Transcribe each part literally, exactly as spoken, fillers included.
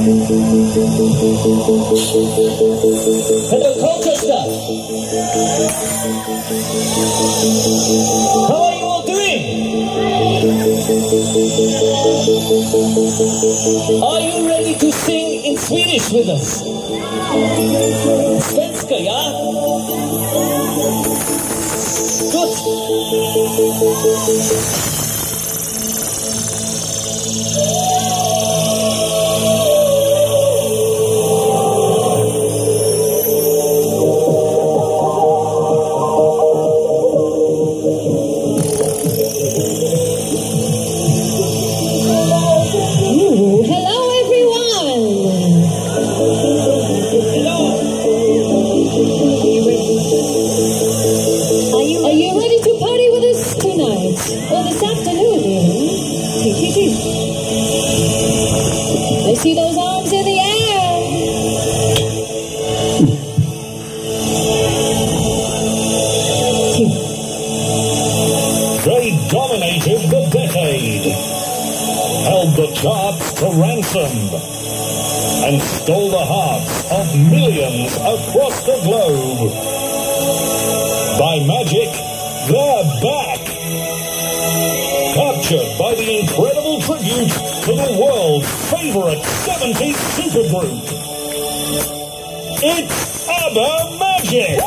Hello, Colchester. How are you all doing? Are you ready to sing in Swedish with us? Svenska, ja? Good. I see those arms in the air. They dominated the decade, held the charts to ransom, and stole the hearts of millions across the globe. By magic, they're back. Captured by the incredible tribute to the world's favorite seventies supergroup. It's Abba Magic!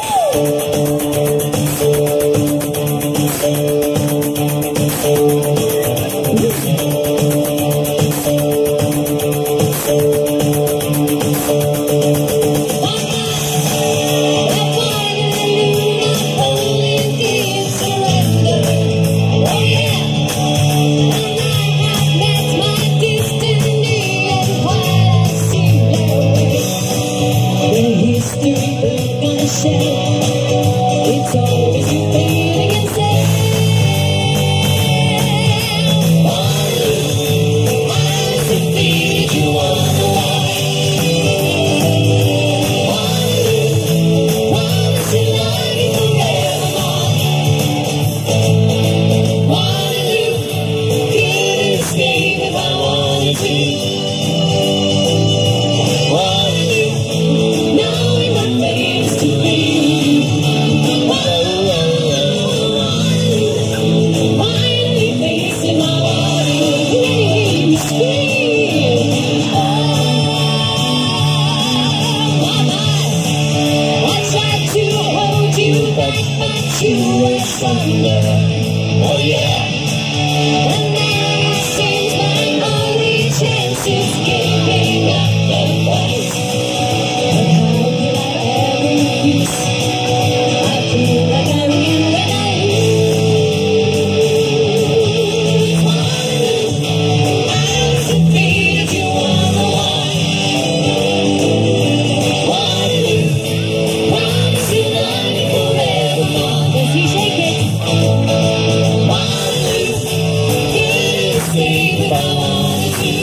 It's always you feeling yourself. Once defeated, you wonder why. Promise you love you forevermore. Waterloo, couldn't escape if I wanted to. Waterloo, knowing my fate is to be. You were thunder, oh yeah. And now it seems my only chance is giving up the fight. But how could I ever refuse? I feel like I win when I lose. Waterloo, I was defeated, you wonder why. Waterloo, promise you love me forevermore. See, shake it. Waterloo, couldn't escape if I wanted to.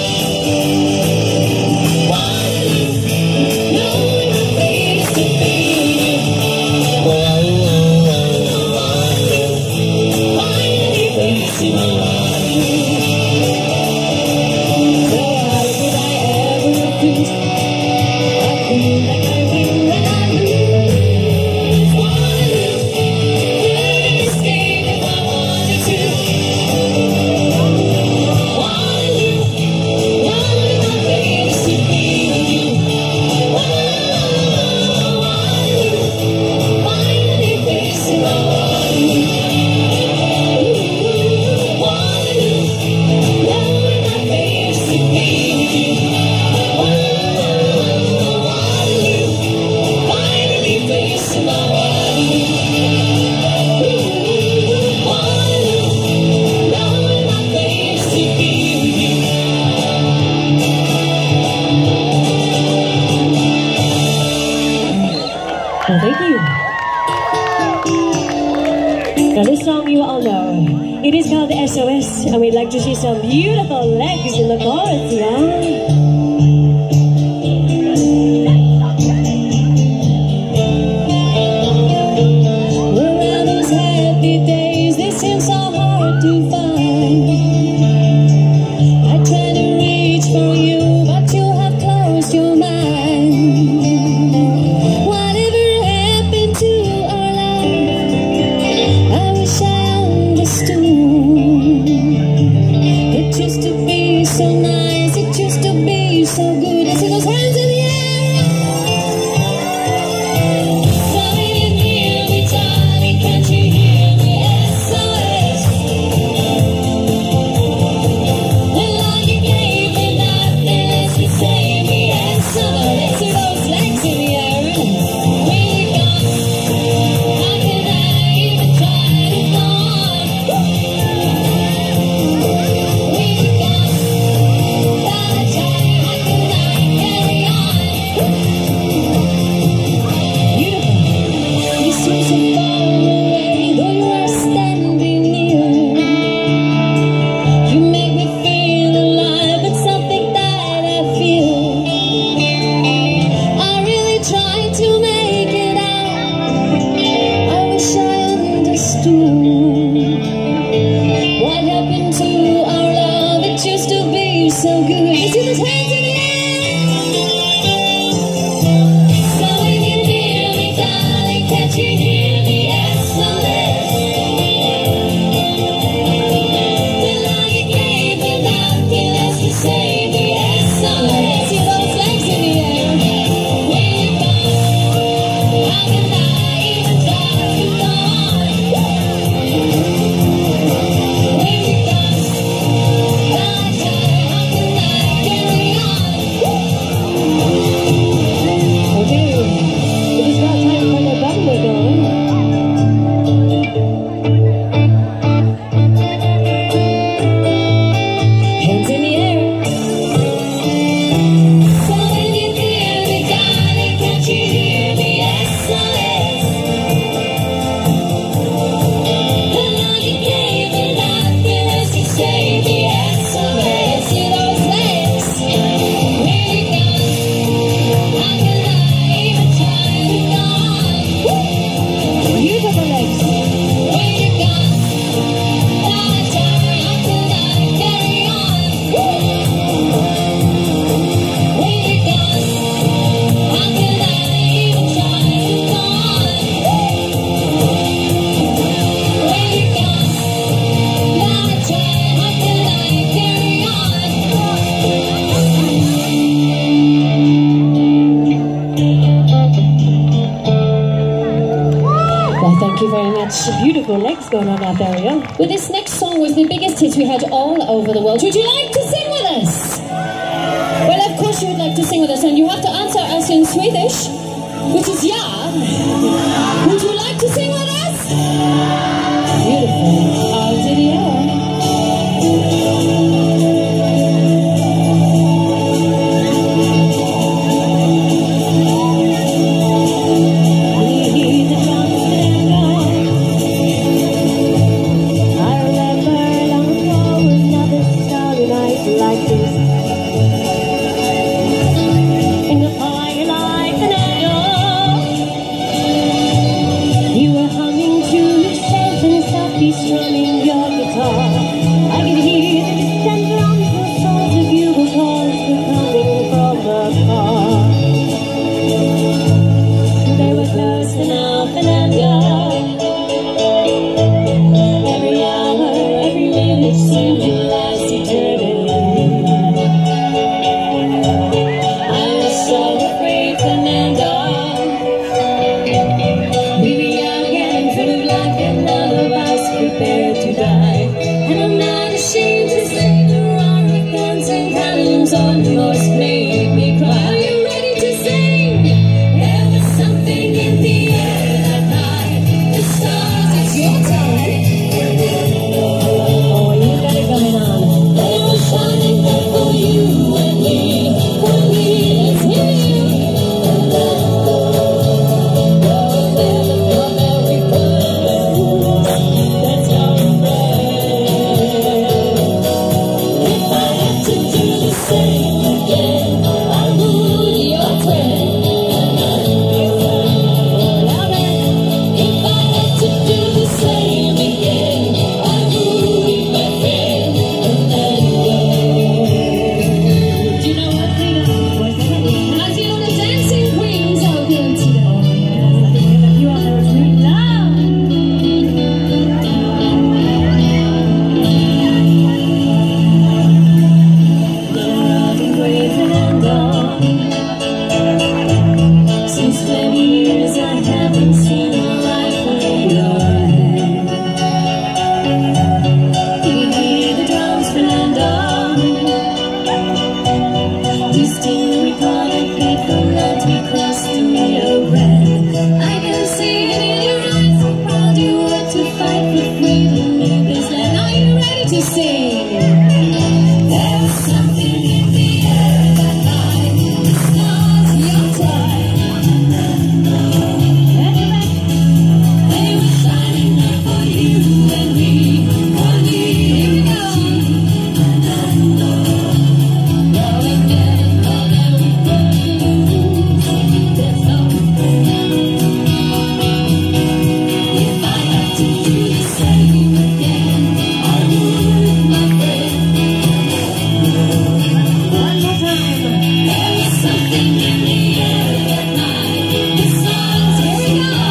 Waterloo, knowing my fate is to be. Waterloo, finally facing my Waterloo. So how could I ever refuse? I feel like I win when I lose. Well, thank you. Now this song you all know. It is called S O S, and we'd like to see some beautiful legs in the chorus, yeah? To find. I try to reach for you, but you have so good. I see those hands in the air. So when you hear me, darling, can't you hear me? S O S. The love you gave me, nothing less to save me. S O S. See those legs in the air. Where you gone? How can I even try to go on? Where you gone? Gotta try. How can I carry on? Beautiful. You seem so far away, though you are standing near. You make me feel alive. It's something that I feel. I really try to make it out. I wish I understood what happened to our love. It used to be so good. You see those hands in the air. So when you hear me, darling, can't you hear me? S O S. The love you gave me, nothing less to save me. S O S. See those legs in the air. Where you gone? How can I even try to go on? Where you gone? Gotta try. How can I carry on? Okay, it is now time for the bumble going. Hands in the air. So when you hear me, darling, can't you hear me? S O S. The love you gave me, nothing less to save me. S O S. See those legs. Where you gone? How can I even try to go on? Beautiful legs. Where you gone? Gotta try. How can I carry on? Where you gone? How can I even try to go on? Where you gone? Gotta try. How can I carry on? Well, thank you very much. Beautiful legs going on out there, yeah. Well, this next song was the biggest hit we had all over the world. Would you like to sing with us? Well, of course you would like to sing with us, and you have to answer us in Swedish, which is ja. Would you like to sing with us? Beautiful. Out to the air. I remember long ago another starry night like this. In the firelight and I know you were humming to yourself and softly strumming your guitar. I could hear the distant drums and saw the bugle calls were coming from afar. They were close enough and under. Every hour, every minute seemed to last eternity. I was so afraid, Fernando. We were young and full of life, and none of us prepared to die. And I'm not ashamed to say the roar of guns and cannons almost made me cry. Are you ready to sing? There was something in the air that night. The stars, it's your time. Oh, you got it coming on. They were shining there for you and me. For me, it's you. And then go. Go there, come every place. That's our friend. If I had to do the same again, to still recall that fateful night we crossed the Rio Grande. I can see it in your eyes, how proud you were to fight for freedom in this land. Are you ready to sing? There was something in the air that night, the stars your time. They were shining up for you and me, for me. Here we go. Going down, all that we that's all. If I had to do the same again, I would, my friend. One more time. There was something in the air that night, the stars, here we go.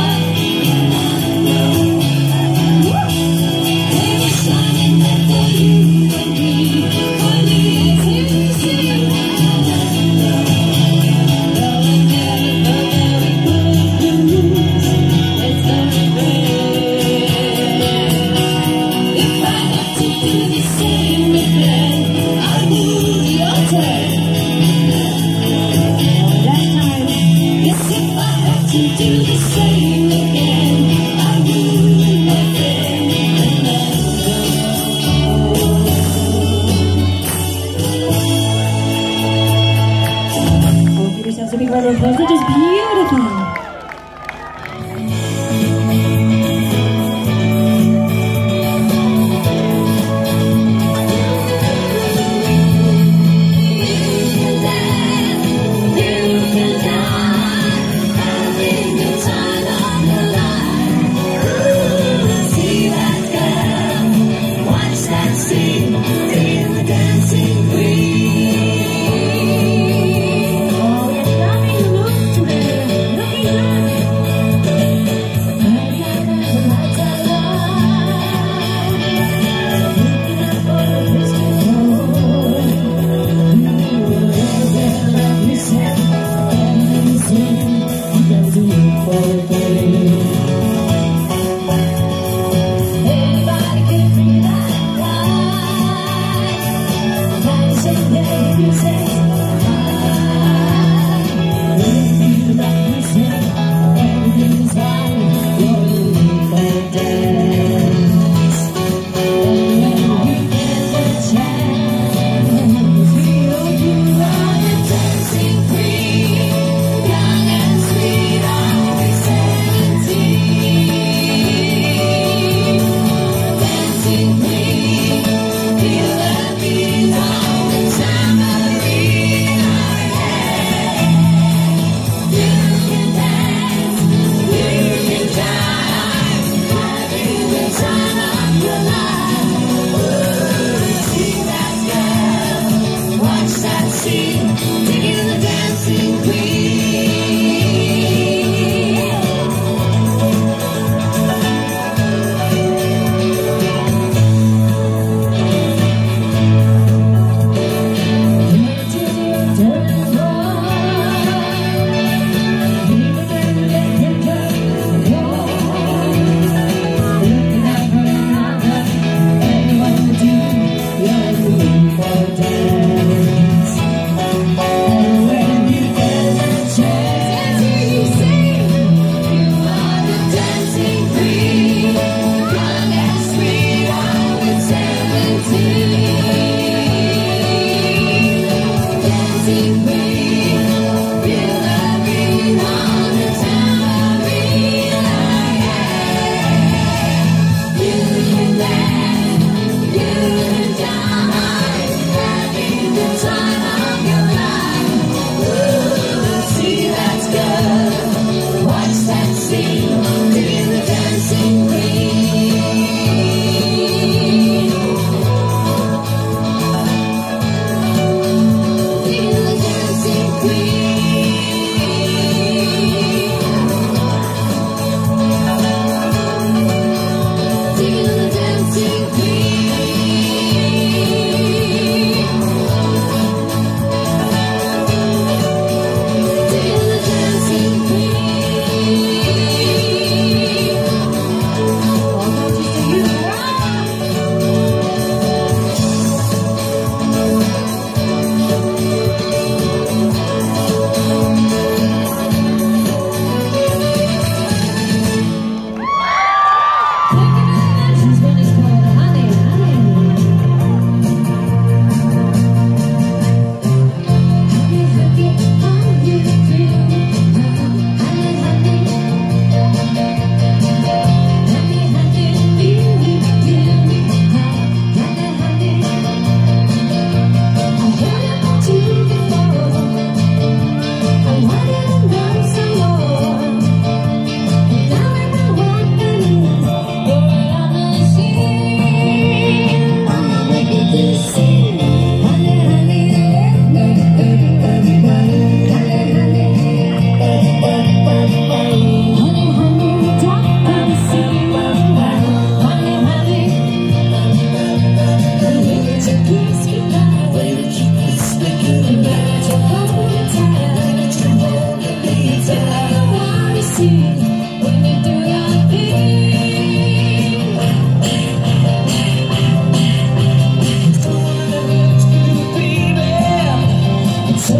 They were shining there for you and me, for me. Here we sing. Though I never felt that we could lose, let's celebrate. If I had to do the same again, I would. Your turn. That time. Yes, if I had to do the same again, I would, my friend, and let go. Oh, give yourselves a big round of applause. That is beautiful. Look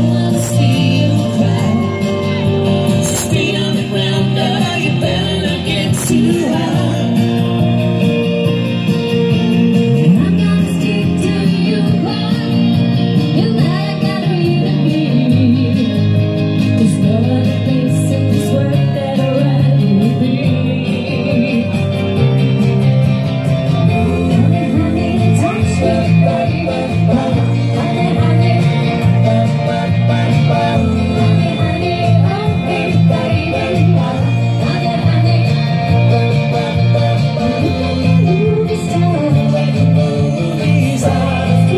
wanna see you cry. So stay on the ground, girl, you better not get too high. And I'm gonna stick to you, boy. You might gotta leave me. There's no other place in this world that'll rather be. Honey, honey, touch me, baby. Honey, honey, honey, honey, hold me, baby. Honey, honey, movie star, movie star,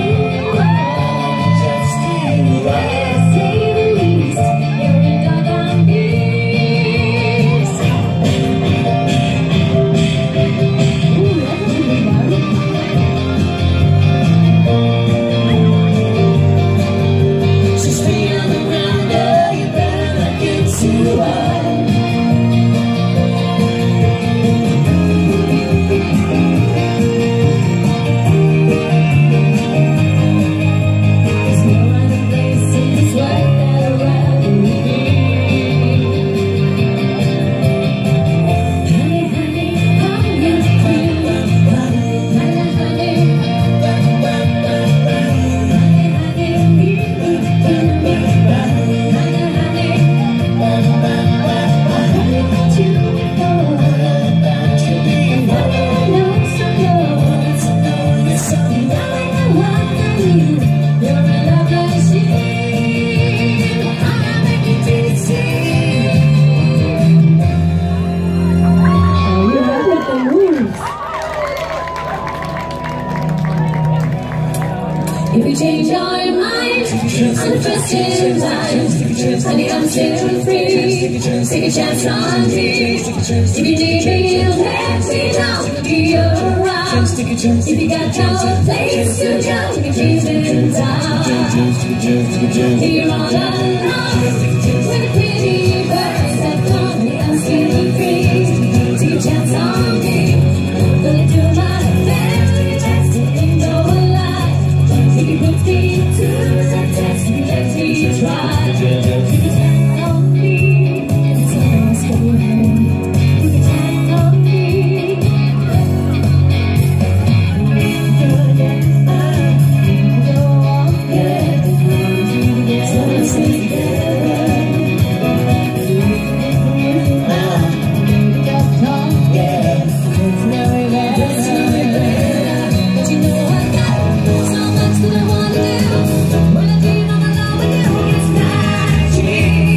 just you, say the least. You're a doggone beast. Ooh, that's a good one. So stay on the ground, girl, you better not get too high. There's no other place in this world that'll rather be. Honey, honey, I'm your queen. Honey, honey, honey, honey, you, you, you, honey, honey, I want you before. I know some yours. Yes, I know what I need. You're a love machine. I'll make you dizzy. Oh, you have got the moves. If you change your mind, I'm just in line. Honey, I'm still free. Take a chance on me. If you need me, let me know. Be around. If you got no place to go, you can keep it down. You're all alone with a pretty bird that told me I'm still free. Take a chance on me. Gonna do my very best to know a lie. If you put me to the test, you let me try. You can count on me. It's always going home. You can count on me. Good and bad, go on, yeah. So stay together. Got talk, yeah. It's really better. But you know I got so much that I wanna do. When I dream of my love with you, it's magic.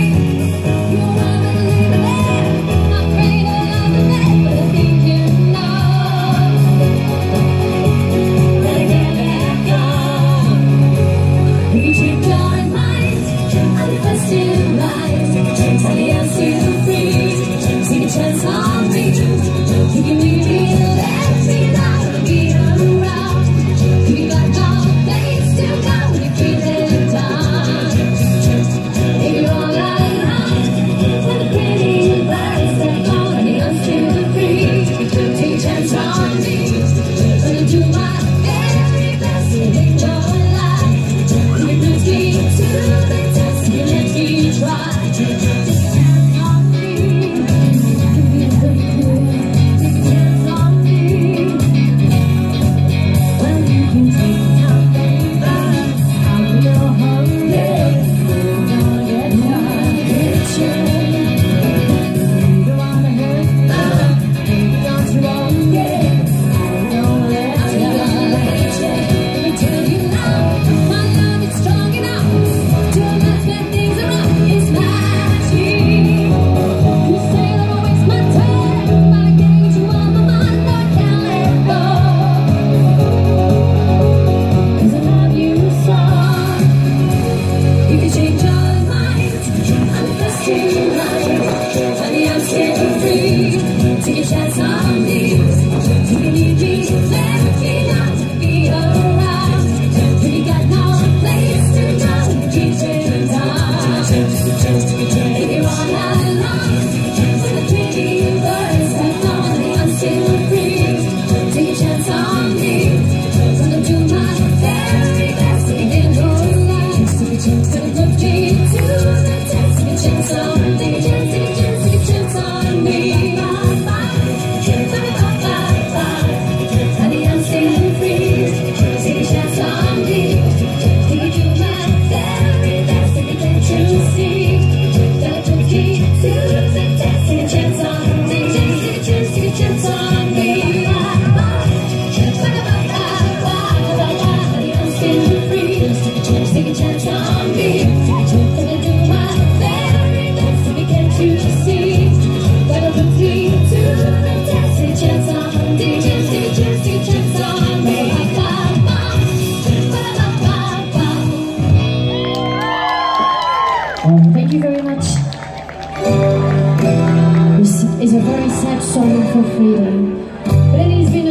Oh, thank you very much. This is a very sad song for freedom, but it has been